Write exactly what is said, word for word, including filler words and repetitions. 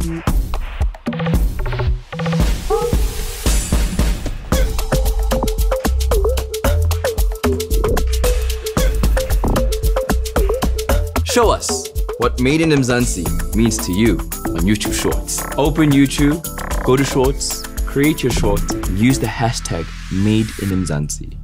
Show us what Made in Mzansi means to you on YouTube Shorts. Open YouTube, go to Shorts, create your short, and use the hashtag Made in Mzansi.